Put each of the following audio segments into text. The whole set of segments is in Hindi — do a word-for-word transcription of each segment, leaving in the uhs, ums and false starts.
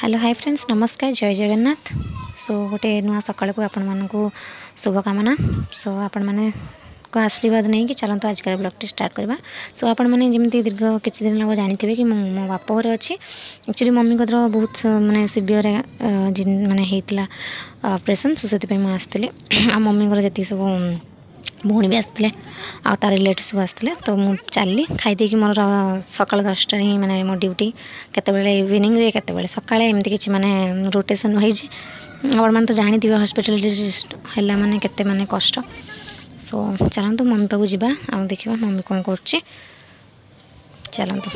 हेलो हाय फ्रेंड्स, नमस्कार, जय जगन्नाथ। सो गोटे नुआ सकाल को आपण मानक शुभकामना। सो आपण मैंने को आशीर्वाद नहीं कि चलते आज ब्लॉग टी स्टार्ट करवा। सो आपण मैंने जमी दीर्घ किसी दिन लग जानी कि मो बाप घर अच्छी एक्चुअली मम्मी को बहुत मानने सीवियर मानने होता ऑपरेशन। सो से मुझे आ मम्मी जी सब भौणी भी आसते आ तार रिलेटिव सब आसते तो मुझे चलली खाई मोर सका दसटा ही माने मो ड्यूटी केतबेले इवनिंग रे केतबेले सकाळे एमती किछि माने रोटेशन होइछि। आपण माने तो जानि दिबे हॉस्पिटल हैला माने केते माने कष्ट। सो चलंतु मम्मी पाखु जिबा आ देखिबा मम्मी कोन करछि। चलंतु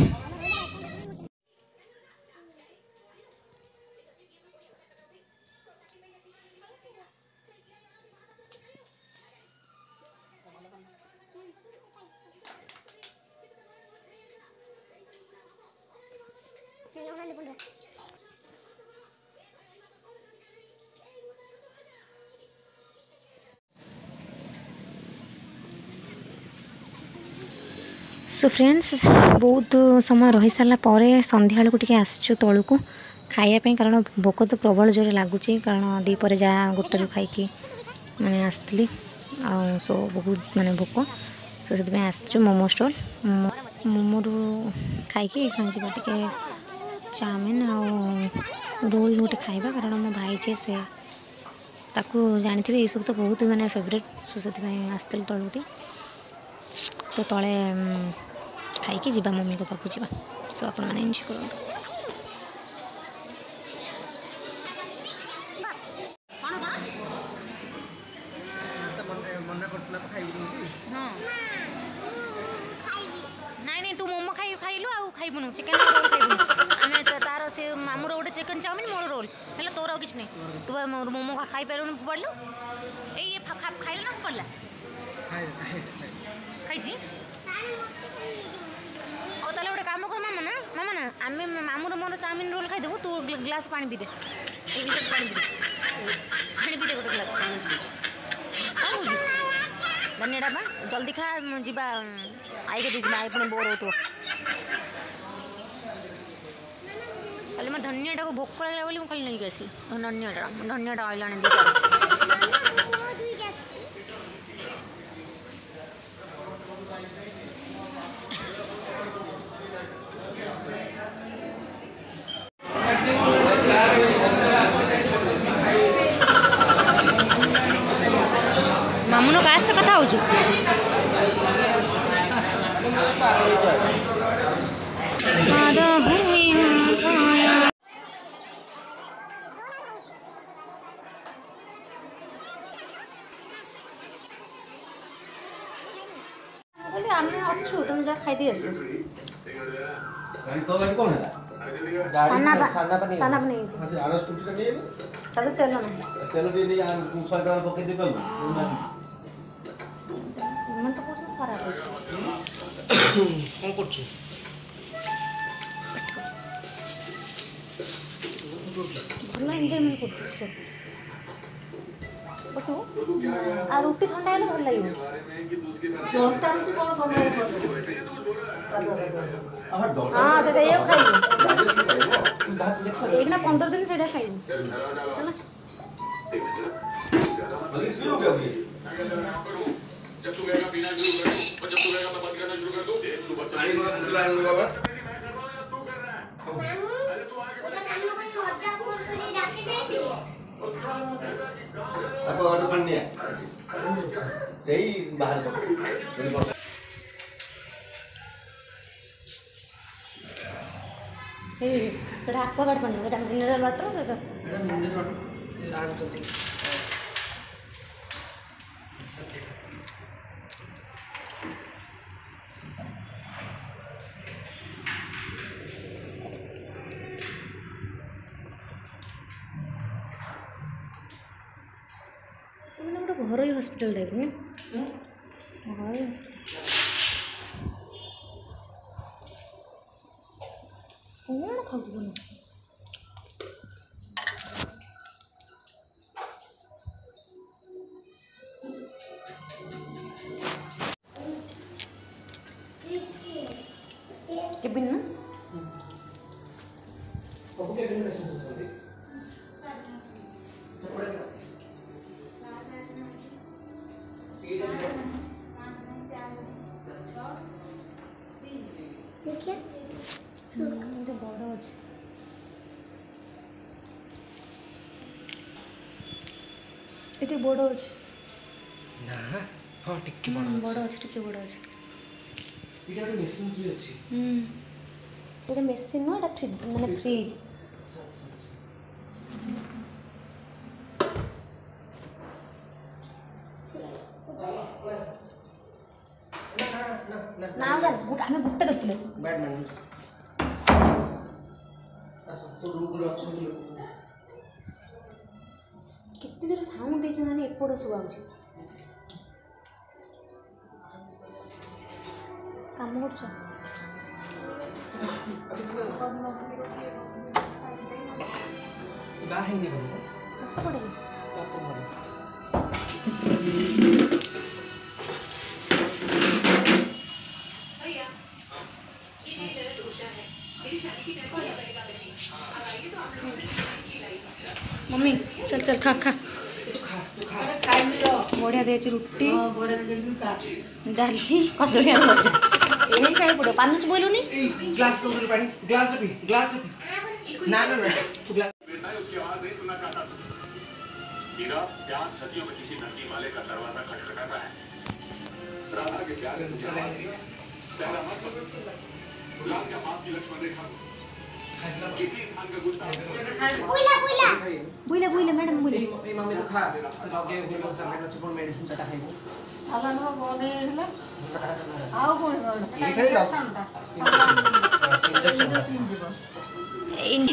सो फ्रेंड्स बहुत समय रही सारा पर संध्या बेलू टे आसचु तलू को खायापी कारण भोक तो प्रबल जोर लगुच कारण दीपर जहाँ गोटे खाई मैंने आसती आ सो बहुत माने भोक। सो से आसचु मोमो स्टॉल मोमो खाई टे चाउमिन आ रोल गोटे खाइबा कारण मो भाई जे से ताकू जानी ये सब तो बहुत माने फेवरेट। सो से आसती तलुटी तो तले खाई जीवा मम्मी को पाखु जीवा। सो आप एंजॉय करूँ। नाई नाई तू मोमो खाई खाइलु आ खाइबुनु चिकन रोल खाइबुनु आमे तार से मामूर गोटे चिकन चाउमिन मोर रोल हेला तोर आ किछ नै तू मोमो खाई पारुनु पड़लु ए ये खाइल ना पड़ला खाइछि और ताले गोटे काम कर मामा ना मामा ना आमे मामूर मोर चाउमिन रोल खाइ देबु तू ग्लास पानी पी दे एक ग्लास पानी पी दे पानी पी दे गोटे ग्लास हां बुझु धन्यवाद बा जल्दी खा जीवा आई के दीजिए आई पुणी बोर हो खाली मैं धनिया को भोक लगे बोली खाली नहीं आसी धनिया धनिया आइलानी मामुनो का से कथा होजु आदा हुई काया बोले हमने अच्छु तुम जा खाई दी आसु गाड़ी तो गाड़ी कौन है साना साना बने साना बने अच्छा आरो स्कूटी का नहीं है चलो तेल ना तेल भी नहीं आ सौ टका पके दे पाऊ मन तो कुछ खराब हो कौन करछु भला एंजॉयमेंट करछु बस आ रोटी ठंडा है ना भल लागियो जोंता में कौन ठंडा है हां से ये खाई एक ना पंद्रह दिन सेडा खाई है ना अभी शुरू हो गया अभी जब तू गएगा पीना शुरू कर दो और जब तू गएगा मैं बंद करना शुरू कर दूं एक दो बच्चा पानी को बुलाने बाबा तू कर रहा है अरे तू आगे ओला कान को छोटा फोन करे जाके दे दे आपको ऑर्डर करनी है यही बाहर को हे कड़ा एक्वागार्ड बन गया मिनरल वाटर से तो मिनरल वाटर रात चलती घर ही हॉस्पिटल टाइप में घर ही हॉस्पिटल कौन खाऊ तुम के बिन ना सब कैबिन मेडिसिन होती सब पड़ेगा देखिए तो बड़ अच्छे ये बड़ अच्छे ना हाँ टिक्की बड़ अच्छे टिके बड़ अच्छे ये एक मेडिसिन भी अच्छी ये मेसीन नुह एटा फ्रिज माने फ्रिज अच्छा अच्छा अच्छा ना ना ना ना जान बुट आमे बुट्टा देखले बैडमैन अच्छा तो रूम रे अच्छा तो केते जोर साउंड देछ माने एपड़ सुवा होछ काम करछ बा हिंदी बोल पड़े बात तो बोल मम्मी चल चल खा खा तू खा तू खा बढ़िया दे रुटी हाँ बड़े दिन का डाली कदड़ी आलू भजा यही खाई पड़ो पानुच बोलूनी ग्लास दो तेरे पानी ग्लास पी ग्लास पी ना ना ना तू ग्लास बेटा उसकी आवाज नहीं सुनना चाहता था हीरा प्यार सदियों में किसी नकली वाले का दरवाजा खटखटाता है राधा के प्यार में पहला मत गुलाम के हाथ की लक्ष्मण रेखा किसी इंसान का गुस्सा बुला बुला बुइला बुइला मैडम बुइला ए ए मम्मी तो खा से लगे ग्लूकोज का लेना चुप मेडिसिन ता खाइबो साला नो बने हला आउ कोन कोन ये खाई लो इंजेक्शन इंजेक्शन जीवन इन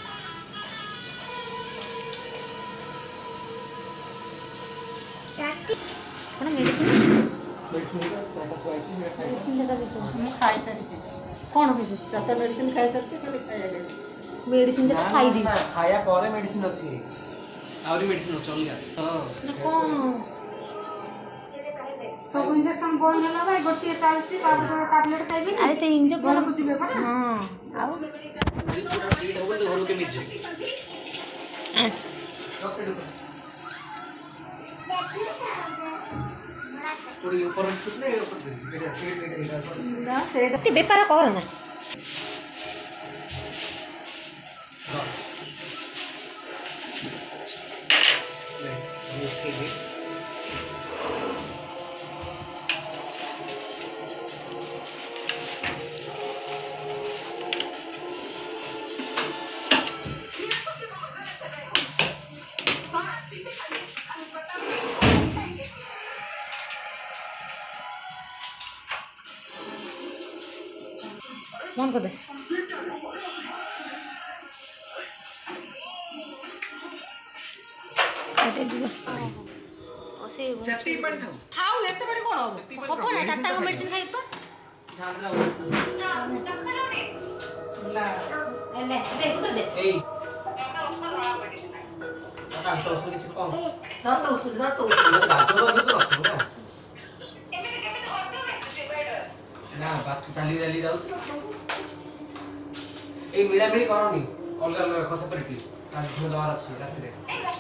राती कोन मेडिसिन मेडिसिन का तो आइछि मैं खाइ मेडिसिन जटा देछ हम खाई सारी कोन होइछ चारटा मेडिसिन खाई सारी खाली खाया गई मेडिसिन जटा खाई दी ना खाया ପରେ मेडिसिन अछि आउरी मेडिसिन अछि ओलिया हां ना कोन सब इंजेक्शन बंद होला भाई गोटे चालची बाद टैबलेट खाइबे अरे से इंजेक्शन कुछ भी पड़ा हां आउ पूरा फीड होबे तो घरु के मिज डॉक्टर पूरी ऊपर कितने ऊपर बेटा फीड बेटा ना से ते बेपार कर ना बंद कर दे खाते जीवा ओसे चट्टी पड़ था खाऊ एते बड़े कोन हो हबो ना चारटा को मेडिसिन खाइ तो ध्यान रहो ला ले दे गुड दे ए आता तो उसमें से कौन दातो उस दातो दातो बाबू तो रखो ना ना बात चली चली जाऊ ए मिडा मिडी करनी अलग अलग रखो सेपरेटली आज दिन दवार अछि रात रे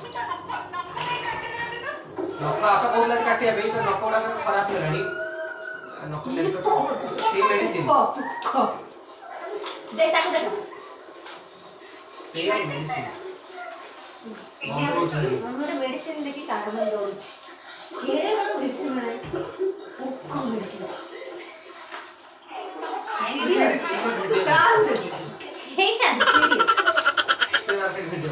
नका आपा कोला काटिया बे तो नकोडा खराब हेलानी नको ले तो सी मेडिसिन को को दे ताको दे सी मेडिसिन हमरे मेडिसिन देखि कार्बन दौड़छ केरे मेडिसिन माने को मेडिसिन तू काल दे हे ना वीडियो से आके video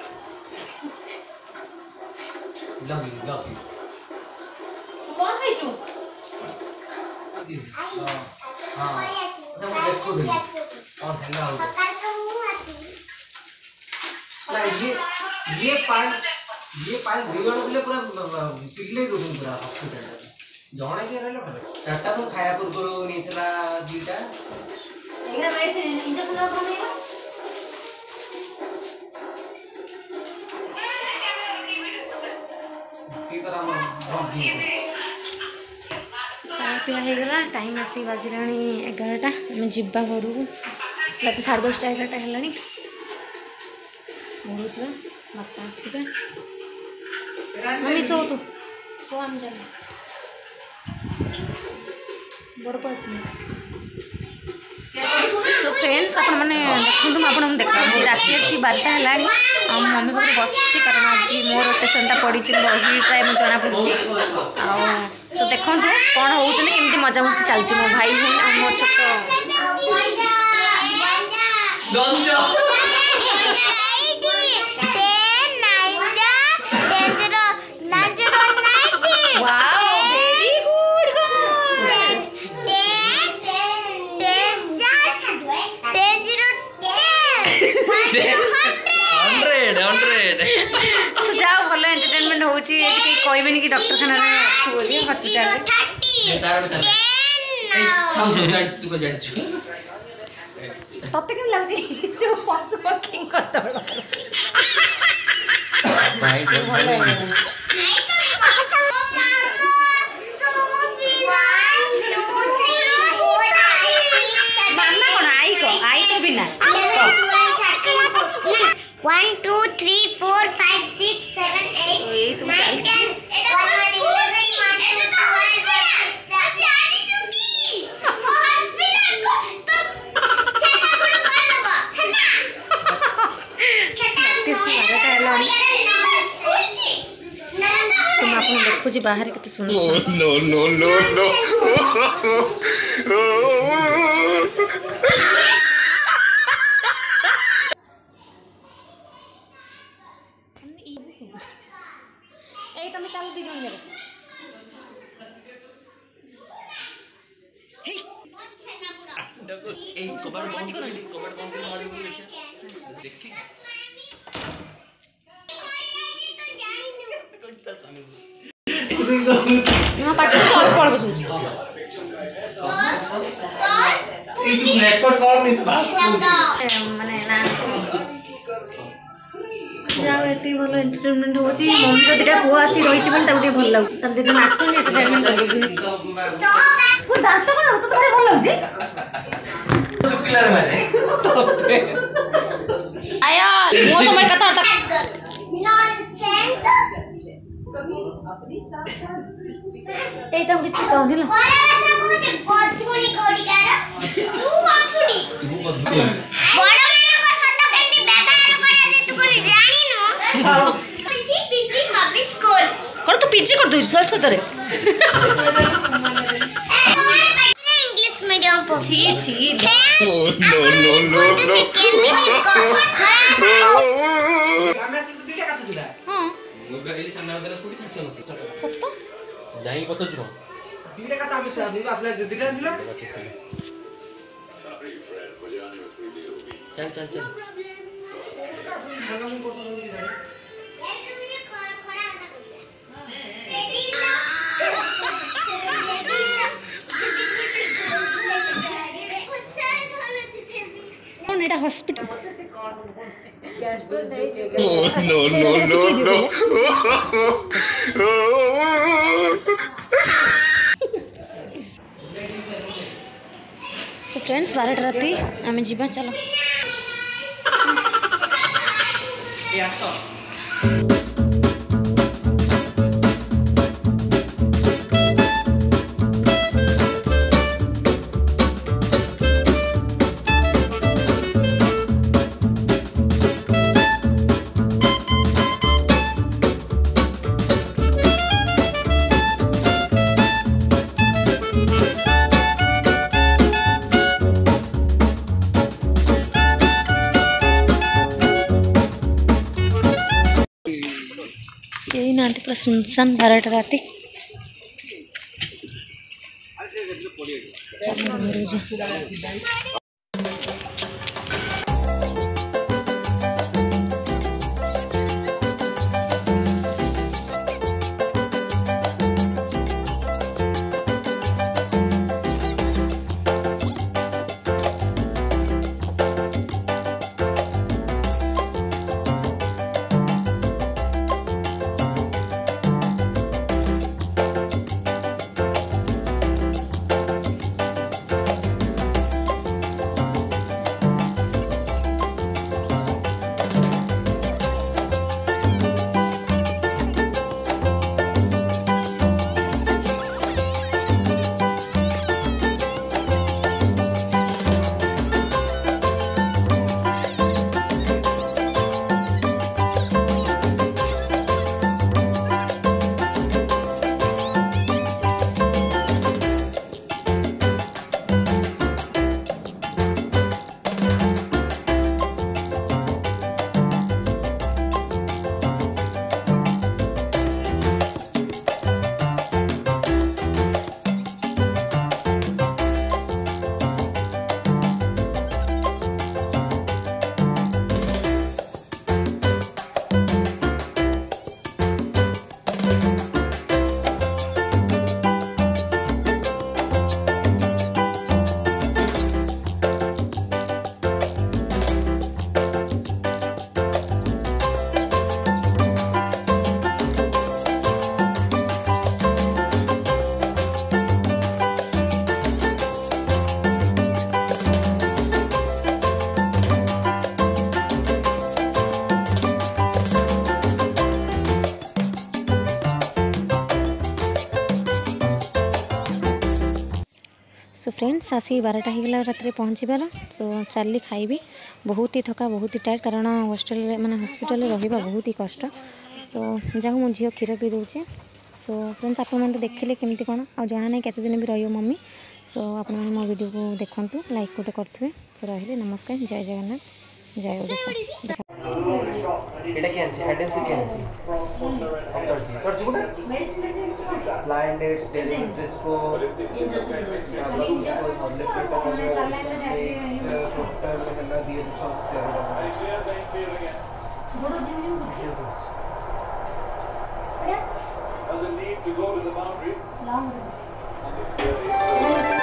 love you love you तू कौन है तू जी हां सब देखो दे और हैंगा हो पापा का मुंह आसी ना ये ये पाल ये पाल दिगड़ दिले पूरा पिगले रुम पूरा हॉस्पिटल जणे के रहले चारटा तो खाया पूर्व नीतला जीटा एगरा मेडिसिन इंजेक्शन रखो नहीं सीताराम बहुत दी खाया पिया हो गला टाइम आसी बाजिलानी एगारटा आम जीवा घर को रात साढ़े दसटा एगारटा है घरु जा बापा आसबे मम्मी सो तू सो आम जा बड़ पास सो फ्रेंड्स अपन मैंने देखो आपको देखा राति आसी बारटा है मम्मी पाखे बस कारण आज मोर पेसेंटा पड़ी बही प्राय जना पड़ी सो देखो कौन होमती मजा मस्ती चलती मो भाई भाई मो छोट सो जाओ भल एंटरटेनमेंट होची कहबेनि कि डॉक्टर खाना बोली हॉस्पिटल तते केम लागुची जो पशु पक्षी कतळ मामा कोन आई को आई तो बिना One, two, three, four, five, six, seven, eight. ये सब चलती देखुची बाहर के सुन नो नो नो नो ए तुम चल दी जन ए कबाड़ बंद कर दे कबाड़ बंद कर मार दे देखिए देखी यहाँ पाछे चल पड़ बसु ए तू रेकॉर्ड कर नहीं बात माने ना जाओ एती भलो एंटरटेनमेंट होची मम्मी को दिटा पुआ आसी रहिची बल ताके भल लागु तब दिटा नाटक एंटरटेनमेंट कर वो दांत कोन तो तोरे भल लागु जी शुक्ला रे मारे आया मो समय कथा Nonsense. ए तम किछ कहू दिला ओरे भाषा कहते बथुड़ी कोडिकार तू बथुड़ी तू बदलू बड़ मान को सत फ्रेंड बेकार करे जे तू कोनी जानी नो पीजी पीजी कॉपी स्कूल कर तू पीजी कर दू सर सतरे इंग्लिश मीडियम पढ़ छी छी नो नो नो नो हमें से दिले का छुदा हां मो गइली सामने देला स्कूटी खच्चा न सत्तो जाई बतो छु दिले का चाबी से मुंगा असला दिले दिला चल चल चल कौन एटा hospital no no no no so friends बारह राति आम जीवा चलो ए आसो यही नाती पूरा सुनसान बारह राति चलो घर जा फ्रेंड्स आसी बारटा होगला रात पहुँचबार सो चली खाइबी बहुत ही थका बहुत ही टायर्ड कारण हॉस्टल माने हॉस्पिटल रहिबा बहुत ही कष्ट सो जाऊँ मो झील क्षीर पी दूचे सो फ्रेंड्स आप देखिले केमती कौन आ जना नहीं केते दिन भी रही मम्मी सो आप मो वीडियो को देखु लाइक गोटे करेंगे सो रही नमस्कार जय जगन्नाथ जय ओडिशा এটা কি আনছি হেড এন্ড সিটি আনছি অন্তর্জি অন্তর্জি কোটা লাইন ডেটস ডেলি ড্রেসকো টোটাল হেলা দিয়ে সব বড় জিম জিম করছে Doesn't need to go to the boundary. Long